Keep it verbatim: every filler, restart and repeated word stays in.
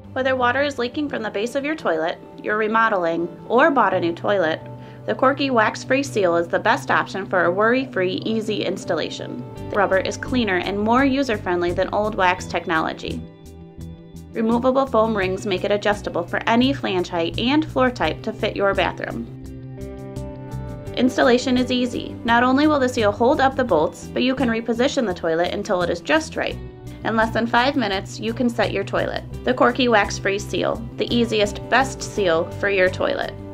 Whether water is leaking from the base of your toilet, you're remodeling, or bought a new toilet, the Korky WaxFREE seal is the best option for a worry-free, easy installation. The rubber is cleaner and more user-friendly than old wax technology. Removable foam rings make it adjustable for any flange height and floor type to fit your bathroom. Installation is easy. Not only will the seal hold up the bolts, but you can reposition the toilet until it is just right. In less than five minutes, you can set your toilet. The Korky WaxFREE seal, the easiest, best seal for your toilet.